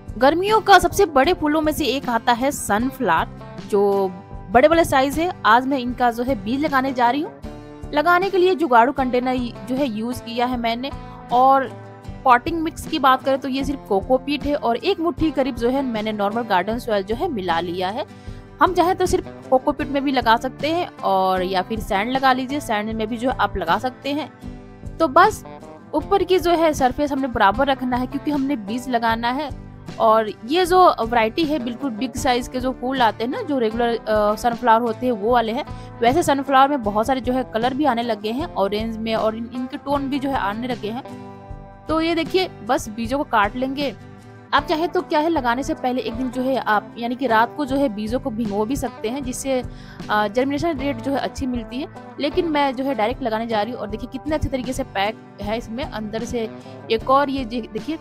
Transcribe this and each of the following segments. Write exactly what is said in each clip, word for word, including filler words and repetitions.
गर्मियों का सबसे बड़े फूलों में से एक आता है सनफ्लावर, जो बड़े बड़े साइज है। आज मैं इनका जो है बीज लगाने जा रही हूँ। लगाने के लिए जुगाड़ू कंटेनर जो है यूज किया है मैंने। और पॉटिंग मिक्स की बात करें तो ये सिर्फ कोकोपीट है और एक मुट्ठी करीब जो है मैंने नॉर्मल गार्डन सॉइल जो है मिला लिया है। हम चाहे तो सिर्फ कोकोपीट में भी लगा सकते हैं और या फिर सैंड लगा लीजिए, सैंड में भी जो है आप लगा सकते हैं। तो बस ऊपर की जो है सरफेस हमने बराबर रखना है क्योंकि हमने बीज लगाना है। और ये जो वैरायटी है बिल्कुल बिग साइज के जो फूल आते हैं ना, जो रेगुलर सनफ्लावर होते हैं वो वाले हैं। वैसे सनफ्लावर में बहुत सारे जो है कलर भी आने लगे हैं, ऑरेंज में, और इन, इनके टोन भी जो है आने लगे हैं। तो ये देखिए बस बीजों को काट लेंगे। आप चाहे तो क्या है, लगाने से पहले एक दिन जो है आप यानी कि रात को जो है बीजों को भिगो भी सकते हैं, जिससे जर्मिनेशन रेट जो है अच्छी मिलती है। लेकिन मैं जो है डायरेक्ट लगाने जा रही हूँ। और देखिए कितने अच्छे तरीके से पैक है इसमें अंदर से। एक और ये देखिए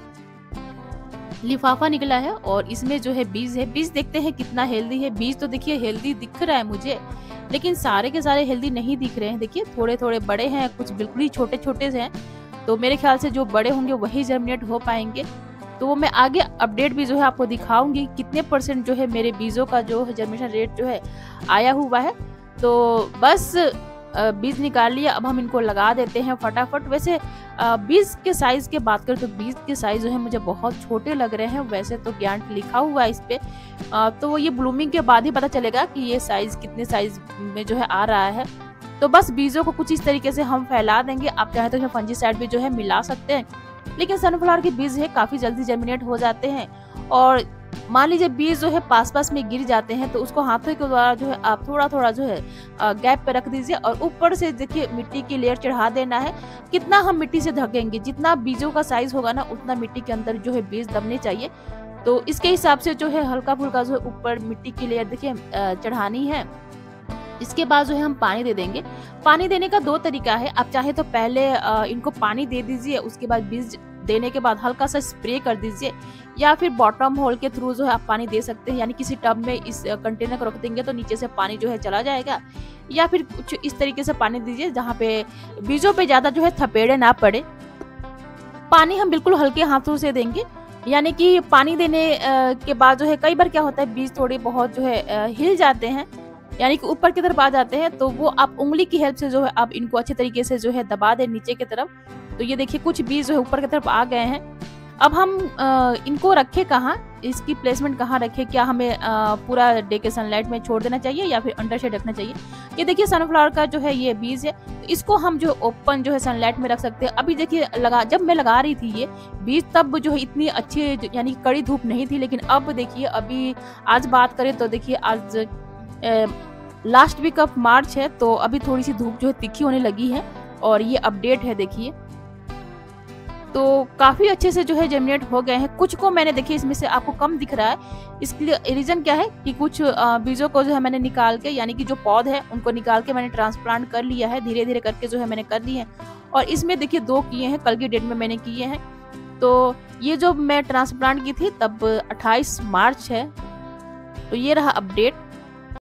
लिफाफा निकला है और इसमें जो है बीज है। बीज देखते हैं कितना हेल्दी है। बीज तो देखिए हेल्दी दिख रहा है मुझे, लेकिन सारे के सारे हेल्दी नहीं दिख रहे हैं। देखिए थोड़े थोड़े बड़े हैं, कुछ बिल्कुल ही छोटे छोटे से हैं। तो मेरे ख्याल से जो बड़े होंगे वही जर्मिनेट हो पाएंगे। तो मैं आगे अपडेट भी जो है आपको दिखाऊंगी कितने परसेंट जो है मेरे बीजों का जो है जर्मिनेशन रेट जो है आया हुआ है। तो बस बीज निकाल लिया, अब हम इनको लगा देते हैं फटाफट। वैसे बीज के साइज के बात करें तो बीज के साइज जो है मुझे बहुत छोटे लग रहे हैं। वैसे तो ज्ञान लिखा हुआ है इस पे, तो ये ब्लूमिंग के बाद ही पता चलेगा कि ये साइज कितने साइज में जो है आ रहा है। तो बस बीजों को कुछ इस तरीके से हम फैला देंगे। आप चाहे तो फंजीसाइड भी जो है मिला सकते हैं, लेकिन सनफ्लावर के बीज है काफी जल्दी जर्मिनेट हो जाते हैं। और मान लीजिए बीज जो है पास पास में गिर जाते हैं तो उसको हाथों के द्वारा जो है आप थोड़ा थोड़ा जो है गैप पे रख दीजिए और ऊपर से देखिए मिट्टी की लेयर चढ़ा देना है। कितना हम मिट्टी से ढकेंगे, जितना बीजों का साइज होगा ना उतना मिट्टी के अंदर जो है बीज दबने चाहिए। तो इसके हिसाब से जो है हल्का फुल्का जो है ऊपर मिट्टी की लेयर देखिए चढ़ानी है। इसके बाद जो है हम पानी दे देंगे। पानी देने का दो तरीका है। आप चाहे तो पहले इनको पानी दे दीजिए, उसके बाद बीज देने के बाद हल्का सा स्प्रे कर दीजिए, या फिर बॉटम होल के थ्रू जो है आप पानी दे सकते हैं। यानी किसी टब में इस कंटेनर को रख देंगे तो नीचे से पानी जो है चला जाएगा, या फिर कुछ इस तरीके से पानी दीजिए जहाँ पे बीजों पे ज्यादा जो है थपेड़े ना पड़े। पानी हम बिल्कुल हल्के हाथों से देंगे, यानी कि पानी देने के बाद जो है कई बार क्या होता है बीज थोड़े बहुत जो है हिल जाते हैं, यानी कि ऊपर की तरफ आ जाते हैं। तो वो आप उंगली की हेल्प से जो है आप इनको अच्छे तरीके से जो है दबा दें नीचे की तरफ। तो ये देखिए कुछ बीज जो है ऊपर की तरफ आ गए हैं। अब हम आ, इनको रखें कहाँ, इसकी प्लेसमेंट कहाँ रखें? क्या हमें आ, पूरा डे के सनलाइट में छोड़ देना चाहिए या फिर अंडर शेड रखना चाहिए? ये देखिए सनफ्लावर का जो है ये बीज है, तो इसको हम जो ओपन जो है सनलाइट में रख सकते हैं। अभी देखिए लगा जब मैं लगा रही थी ये बीज तब जो है इतनी अच्छी यानी कड़ी धूप नहीं थी, लेकिन अब देखिए अभी आज बात करें तो देखिए आज लास्ट वीक ऑफ मार्च है, तो अभी थोड़ी सी धूप जो है तीखी होने लगी है। और ये अपडेट है देखिए, तो काफी अच्छे से जो है जर्मिनेट हो गए हैं। कुछ को मैंने देखिए इसमें से आपको कम दिख रहा है। इसके लिए रीजन क्या है कि कुछ बीजों को जो है मैंने निकाल के, यानी कि जो पौध है उनको निकाल के मैंने ट्रांसप्लांट कर लिया है, धीरे धीरे करके जो है मैंने कर लिए हैं। और इसमें देखिए दो किए हैं, कल की डेट में मैंने किए हैं। तो ये जो मैं ट्रांसप्लांट की थी तब अट्ठाईस मार्च है। तो ये रहा अपडेट।